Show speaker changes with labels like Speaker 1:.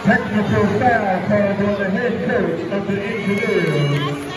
Speaker 1: Technical foul called on the head coach of the Engineers.